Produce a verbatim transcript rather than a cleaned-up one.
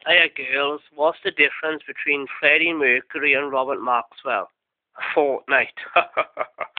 Hiya girls, what's the difference between Freddie Mercury and Robert Maxwell? A fortnight.